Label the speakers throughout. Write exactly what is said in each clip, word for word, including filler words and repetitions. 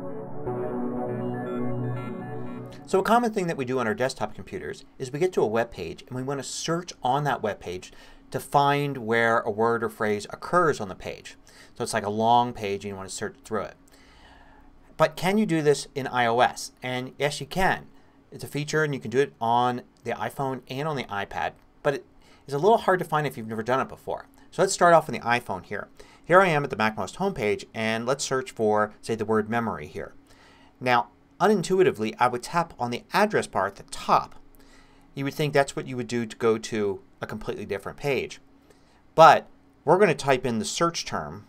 Speaker 1: So a common thing that we do on our desktop computers is we get to a web page and we want to search on that web page to find where a word or phrase occurs on the page. So it's like a long page and you want to search through it. But can you do this in iOS? And yes, you can. It's a feature and you can do it on the iPhone and on the iPad. But it is a little hard to find if you've never done it before. So let's start off on the iPhone here. Here I am at the MacMost homepage and let's search for, say, the word memory here. Now, unintuitively, I would tap on the address bar at the top. You would think that's what you would do to go to a completely different page. But we're going to type in the search term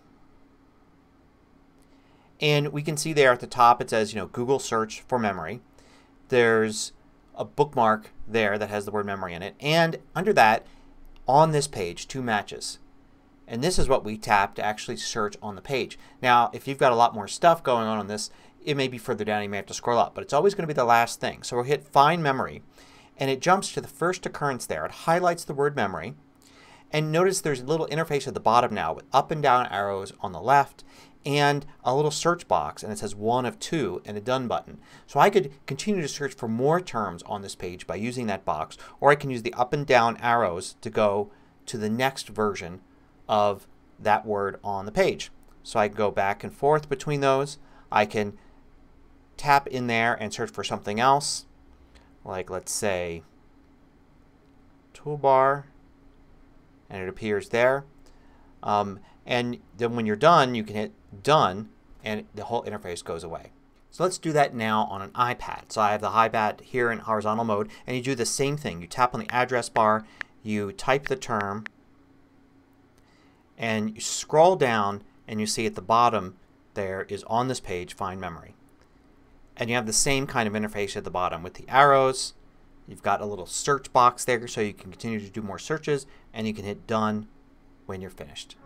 Speaker 1: and we can see there at the top it says, you know, Google search for memory. There's a bookmark there that has the word memory in it, and under that on this page two matches. And this is what we tap to actually search on the page. Now if you've got a lot more stuff going on on this, it may be further down. You may have to scroll up. But it's always going to be the last thing. So we'll hit Find Memory and it jumps to the first occurrence there. It highlights the word memory. And notice there's a little interface at the bottom now with up and down arrows on the left and a little search box, and it says one of two and a done button. So I could continue to search for more terms on this page by using that box, or I can use the up and down arrows to go to the next version of that word on the page. So I can go back and forth between those. I can tap in there and search for something else, like let's say toolbar, and it appears there. Um, and then when you're done you can hit done and the whole interface goes away. So let's do that now on an iPad. So I have the iPad here in horizontal mode and you do the same thing. You tap on the address bar, you type the term, and you scroll down and you see at the bottom there is on this page Find Memory. And you have the same kind of interface at the bottom with the arrows. You've got a little search box there so you can continue to do more searches, and you can hit done when you're finished.